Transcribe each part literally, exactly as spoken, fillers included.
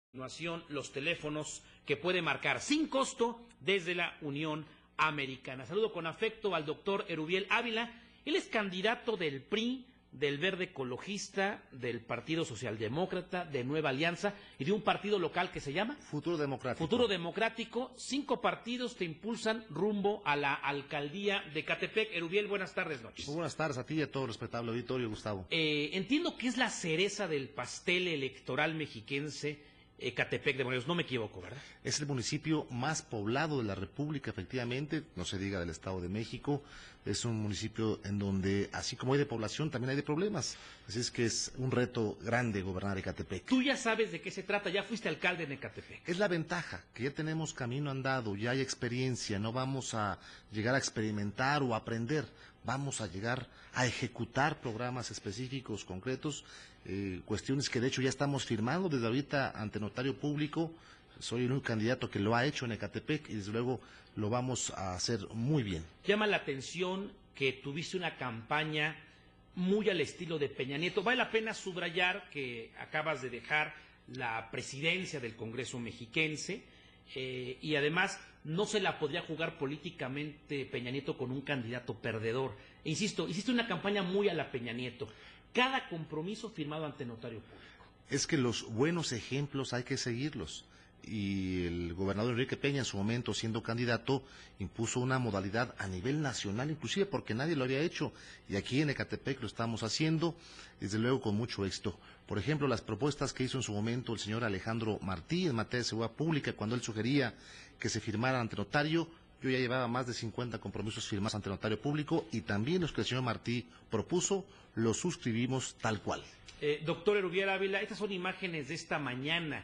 Continuación, los teléfonos que puede marcar sin costo desde la Unión Americana. Saludo con afecto al doctor Erubiel Ávila. Él es candidato del P R I, del Verde Ecologista, del Partido Socialdemócrata, de Nueva Alianza y de un partido local que se llama Futuro Democrático. Futuro Democrático. Cinco partidos te impulsan rumbo a la alcaldía de Ecatepec. Erubiel, buenas tardes, noches. Muy buenas tardes a ti y a todo el respetable auditorio, Gustavo. Eh, entiendo que es la cereza del pastel electoral mexiquense Ecatepec de Morelos, no me equivoco, ¿verdad? Es el municipio más poblado de la República, efectivamente, no se diga del Estado de México. Es un municipio en donde, así como hay de población, también hay de problemas. Así es que es un reto grande gobernar Ecatepec. Tú ya sabes de qué se trata, ya fuiste alcalde en Ecatepec. Es la ventaja, que ya tenemos camino andado, ya hay experiencia, no vamos a llegar a experimentar o aprender, vamos a llegar a ejecutar programas específicos, concretos, eh, cuestiones que de hecho ya estamos firmando desde ahorita ante notario público. Soy el único candidato que lo ha hecho en Ecatepec y desde luego lo vamos a hacer muy bien. Llama la atención que tuviste una campaña muy al estilo de Peña Nieto. Vale la pena subrayar que acabas de dejar la presidencia del Congreso mexiquense eh, y además no se la podría jugar políticamente Peña Nieto con un candidato perdedor. E insisto, hiciste una campaña muy a la Peña Nieto. Cada compromiso firmado ante notario público. Es que los buenos ejemplos hay que seguirlos. Y el gobernador Enrique Peña, en su momento siendo candidato, impuso una modalidad a nivel nacional, inclusive porque nadie lo había hecho, y aquí en Ecatepec lo estamos haciendo, desde luego con mucho éxito. Por ejemplo, las propuestas que hizo en su momento el señor Alejandro Martí en materia de seguridad pública, cuando él sugería que se firmara ante notario, yo ya llevaba más de cincuenta compromisos firmados ante notario público, y también los que el señor Martí propuso, los suscribimos tal cual. Eh, doctor Erubiel Ávila, estas son imágenes de esta mañana.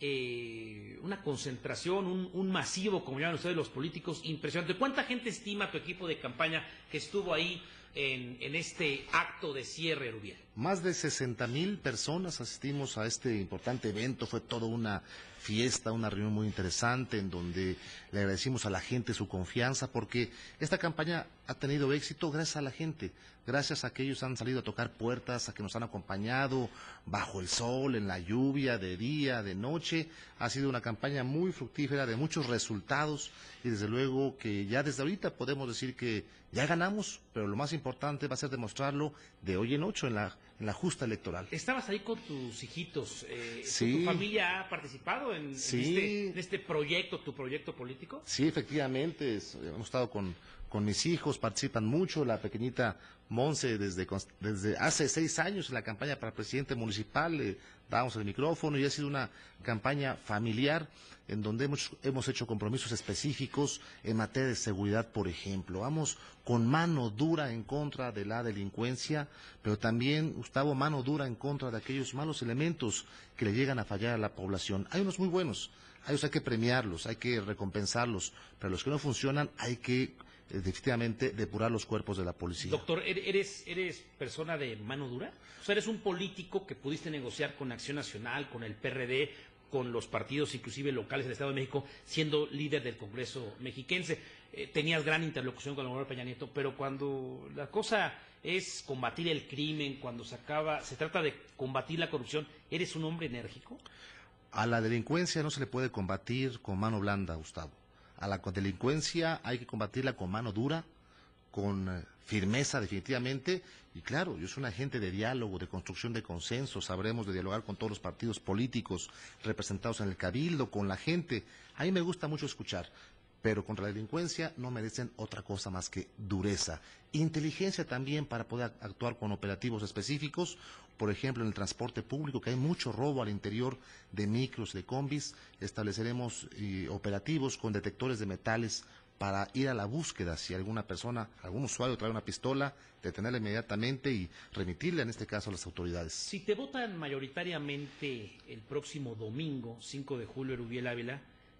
Eh, una concentración, un, un masivo, como llaman ustedes los políticos, impresionante. ¿Cuánta gente estima tu equipo de campaña que estuvo ahí en, en este acto de cierre, Erubiel? Más de sesenta mil personas asistimos a este importante evento. Fue toda una fiesta, una reunión muy interesante en donde le agradecimos a la gente su confianza, porque esta campaña ha tenido éxito gracias a la gente, gracias a que ellos han salido a tocar puertas, a que nos han acompañado bajo el sol, en la lluvia, de día, de noche. Ha sido una campaña muy fructífera, de muchos resultados, y desde luego que ya desde ahorita podemos decir que ya ganamos, pero lo más importante va a ser demostrarlo de hoy en ocho en la, en la justa electoral. Estabas ahí con tus hijitos. Eh, sí. ¿Tu familia ha participado en, sí. en, este, en este proyecto, tu proyecto político? Sí, efectivamente, es, hemos estado con, con mis hijos, participan mucho. La pequeñita Monse desde, desde hace seis años en la campaña para presidente municipal, le dábamos el micrófono, y ha sido una campaña familiar en donde hemos, hemos hecho compromisos específicos en materia de seguridad, por ejemplo. Vamos con mano dura en contra de la delincuencia, pero también, Gustavo, mano dura en contra de aquellos malos elementos que le llegan a fallar a la población. Hay unos muy buenos, a ellos hay que premiarlos, hay que recompensarlos, pero los que no funcionan hay que definitivamente depurar los cuerpos de la policía. Doctor, ¿eres, eres persona de mano dura? O sea, eres un político que pudiste negociar con Acción Nacional, con el P R D, con los partidos inclusive locales del Estado de México, siendo líder del Congreso mexiquense. Eh, tenías gran interlocución con el gobernador Peña Nieto, pero cuando la cosa es combatir el crimen, cuando se acaba, se trata de combatir la corrupción, ¿eres un hombre enérgico? A la delincuencia no se le puede combatir con mano blanda, Gustavo. A la delincuencia hay que combatirla con mano dura, con firmeza definitivamente, y claro, yo soy un agente de diálogo, de construcción de consensos, sabremos de dialogar con todos los partidos políticos representados en el cabildo, con la gente. A mí me gusta mucho escuchar, pero contra la delincuencia no merecen otra cosa más que dureza. Inteligencia también para poder actuar con operativos específicos, por ejemplo en el transporte público, que hay mucho robo al interior de micros, de combis. Estableceremos eh, operativos con detectores de metales para ir a la búsqueda. Si alguna persona, algún usuario trae una pistola, detenerla inmediatamente y remitirla en este caso a las autoridades. Si te votan mayoritariamente el próximo domingo, cinco de julio, Erubiel Ávila,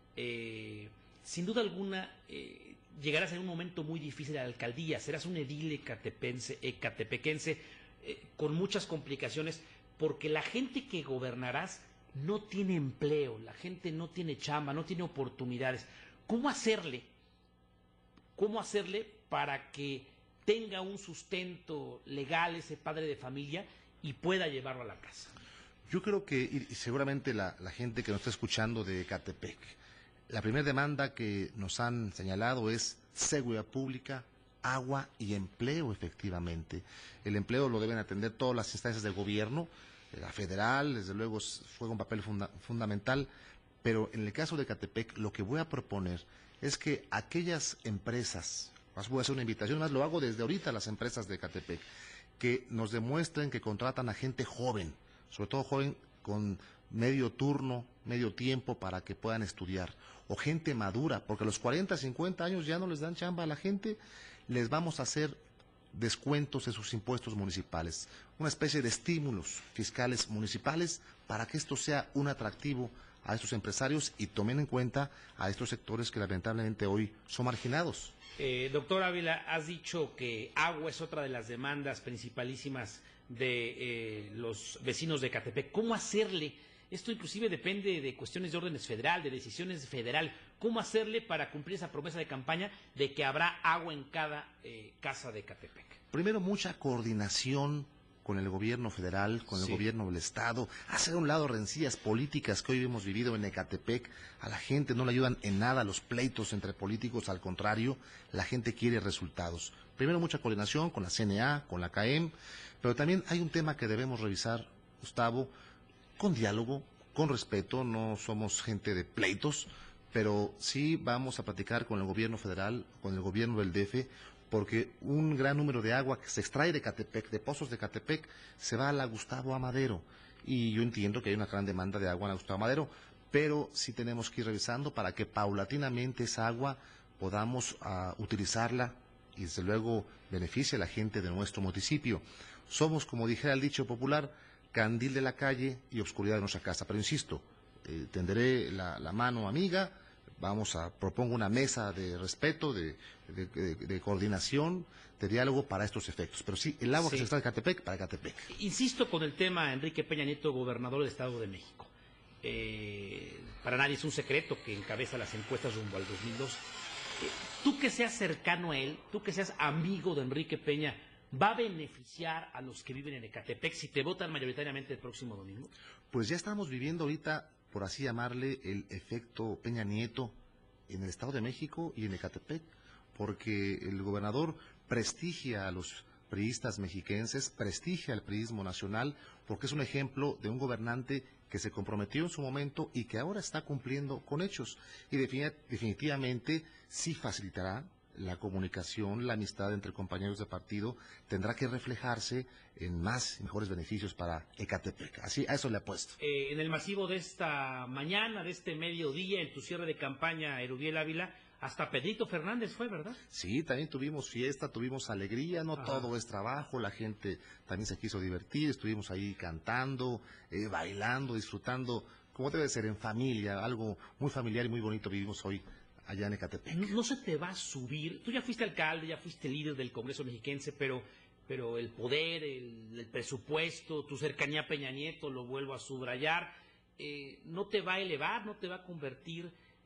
eh, sin duda alguna eh, llegarás en un momento muy difícil a la alcaldía, serás un edil ecatepense, ecatepequense eh, con muchas complicaciones, porque la gente que gobernarás no tiene empleo, la gente no tiene chamba, no tiene oportunidades. ¿Cómo hacerle? ¿Cómo hacerle para que tenga un sustento legal ese padre de familia y pueda llevarlo a la casa? Yo creo que, y y seguramente la, la gente que nos está escuchando de Ecatepec, la primera demanda que nos han señalado es seguridad pública, agua y empleo, efectivamente. El empleo lo deben atender todas las instancias de gobierno, la federal, desde luego, juega un papel funda fundamental, pero en el caso de Ecatepec, lo que voy a proponer es que aquellas empresas, más voy a hacer una invitación, más lo hago desde ahorita a las empresas de Ecatepec, que nos demuestren que contratan a gente joven, sobre todo joven con medio turno, medio tiempo para que puedan estudiar, o gente madura, porque a los cuarenta, cincuenta años ya no les dan chamba a la gente, les vamos a hacer descuentos en sus impuestos municipales, una especie de estímulos fiscales municipales para que esto sea un atractivo a estos empresarios y tomen en cuenta a estos sectores que lamentablemente hoy son marginados. Eh, doctor Ávila, has dicho que agua es otra de las demandas principalísimas de eh, los vecinos de Ecatepec. ¿Cómo hacerle? Esto inclusive depende de cuestiones de órdenes federal, de decisiones federal. ¿Cómo hacerle para cumplir esa promesa de campaña de que habrá agua en cada eh, casa de Ecatepec? Primero, mucha coordinación con el gobierno federal, con el Sí. gobierno del estado, hacer a un lado rencillas políticas que hoy hemos vivido en Ecatepec. A la gente no le ayudan en nada los pleitos entre políticos, al contrario, la gente quiere resultados. Primero, mucha coordinación con la C N A, con la C A E M, pero también hay un tema que debemos revisar, Gustavo, con diálogo, con respeto, no somos gente de pleitos, pero sí vamos a platicar con el gobierno federal, con el gobierno del D F, porque un gran número de agua que se extrae de Ecatepec, de pozos de Ecatepec, se va a la Gustavo Amadero. Y yo entiendo que hay una gran demanda de agua en la Gustavo Amadero, pero sí tenemos que ir revisando para que paulatinamente esa agua podamos uh, utilizarla y desde luego beneficie a la gente de nuestro municipio. Somos, como dijera el dicho popular, candil de la calle y obscuridad de nuestra casa. Pero insisto, eh, tenderé la, la mano amiga. Vamos a, propongo una mesa de respeto, de, de, de, de coordinación, de diálogo para estos efectos. Pero sí, el agua Sí. que se extrae de Ecatepec, para Ecatepec. Insisto con el tema Enrique Peña Nieto, gobernador del Estado de México. Eh, para nadie es un secreto que encabeza las encuestas rumbo al dos mil dos. Eh, tú que seas cercano a él, tú que seas amigo de Enrique Peña, ¿va a beneficiar a los que viven en Ecatepec si te votan mayoritariamente el próximo domingo? Pues ya estamos viviendo ahorita, por así llamarle, el efecto Peña Nieto en el Estado de México y en Ecatepec, porque el gobernador prestigia a los priistas mexiquenses, prestigia al priismo nacional, porque es un ejemplo de un gobernante que se comprometió en su momento y que ahora está cumpliendo con hechos. Y definitivamente sí facilitará la comunicación, la amistad entre compañeros de partido, tendrá que reflejarse en más y mejores beneficios para Ecatepec. Así, a eso le apuesto. Eh, en el masivo de esta mañana, de este mediodía, en tu cierre de campaña, Erubiel Ávila, hasta Pedrito Fernández fue, ¿verdad? Sí, también tuvimos fiesta, tuvimos alegría, no Ajá. todo es trabajo, la gente también se quiso divertir, estuvimos ahí cantando, eh, bailando, disfrutando, como debe ser, en familia, algo muy familiar y muy bonito vivimos hoy allá en Ecatepec. No, no se te va a subir. Tú ya fuiste alcalde, ya fuiste líder del Congreso mexiquense, pero, pero el poder, el, el presupuesto, tu cercanía a Peña Nieto, lo vuelvo a subrayar, eh, no te va a elevar, no te va a convertir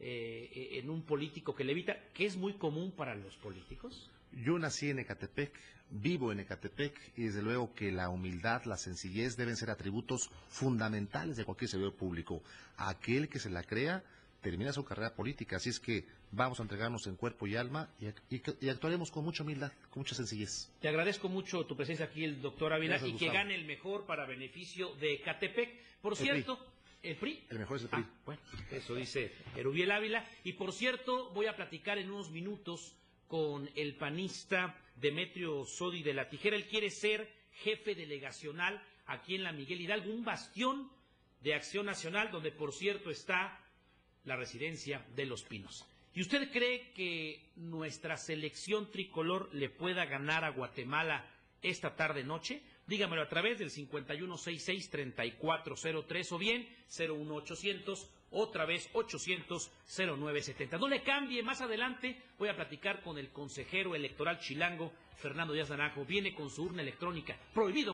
eh, en un político que levita, que es muy común para los políticos. Yo nací en Ecatepec, vivo en Ecatepec y desde luego que la humildad, la sencillez deben ser atributos fundamentales de cualquier servidor público. Aquel que se la crea termina su carrera política, así es que vamos a entregarnos en cuerpo y alma y, y, y actuaremos con mucha humildad, con mucha sencillez. Te agradezco mucho tu presencia aquí, el doctor Ávila, Gracias, y que Gustavo. gane el mejor para beneficio de Ecatepec. Por El cierto, ¿el P R I? El mejor es el P R I. Ah, bueno, eso dice Erubiel Ávila. Y por cierto, voy a platicar en unos minutos con el panista Demetrio Sodi de la Tijera. Él quiere ser jefe delegacional aquí en la Miguel Hidalgo, un bastión de Acción Nacional, donde por cierto está la residencia de Los Pinos. ¿Y usted cree que nuestra selección tricolor le pueda ganar a Guatemala esta tarde-noche? Dígamelo a través del cincuenta y uno sesenta y seis, treinta y cuatro cero tres o bien cero uno ochocientos, otra vez ochocientos, cero nueve setenta. No le cambie, más adelante voy a platicar con el consejero electoral chilango, Fernando Díaz Naranjo. Viene con su urna electrónica, prohibido